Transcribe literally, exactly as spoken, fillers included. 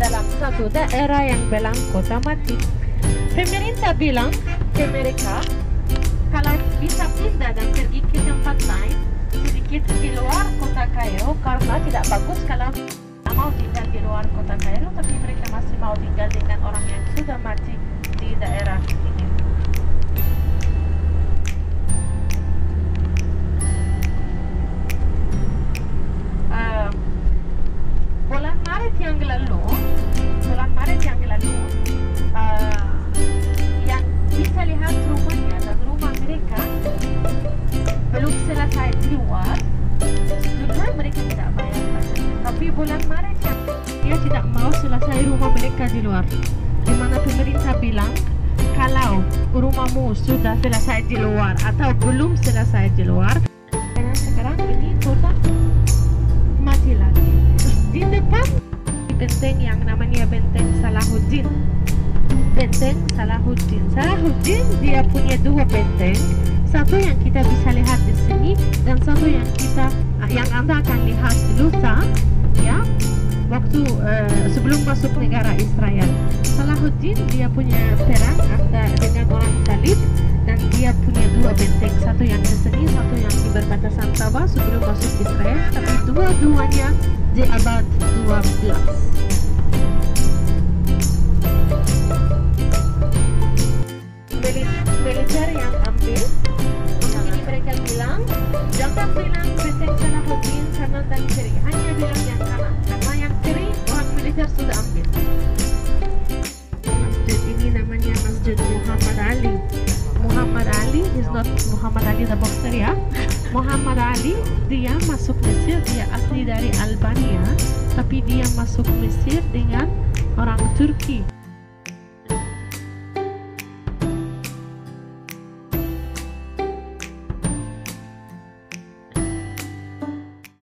dalam satu daerah yang bilang kota mati. Pemerintah bilang ke mereka kalau bisa pindah dan pergi ke tempat lain sedikit di luar kota Kairo, karena tidak bagus kalau tidak mau tinggal di luar kota Kairo, tapi mereka masih mau tinggal dengan orang yang sudah mati di daerah ini. Uh, bulan Maret yang lalu, bulan Maret yang lalu, uh, yang bisa lihat rumahnya dan rumah mereka belum selesai di luar, jujur mereka tidak bayar pajak. Tapi bulan Maret yang dia tidak mau selesai rumah mereka di luar, di mana pemerintah bilang kalau rumahmu sudah selesai di luar atau belum selesai di luar, dan sekarang ini total mati lagi. Di depan benteng yang namanya benteng Salahuddin, benteng Salahuddin. Salahuddin dia punya dua benteng, satu yang kita bisa lihat di sini dan satu yang kita yang anda akan lihat lusa, ya, waktu uh, sebelum masuk negara Israel. Salahuddin dia punya perang antara dengan orang Salib dan dia punya dua benteng, satu yang di sini, satu yang di perbatasan Sabah sebelum masuk Israel, tapi dua-duanya di abad dua belas. Militer yang ambil, ini mereka bilang jangan bilang benteng Salahuddin kanan dan kiri, hanya bilang yang kanan, karena yang kiri orang militer sudah ambil. Masjid ini namanya Masjid Muhammad Ali. Muhammad Ali is not Muhammad Ali the boxer, ya. Muhammad Ali dia masuk Mesir, dia asli dari Albania, tapi dia masuk Mesir dengan orang Turki.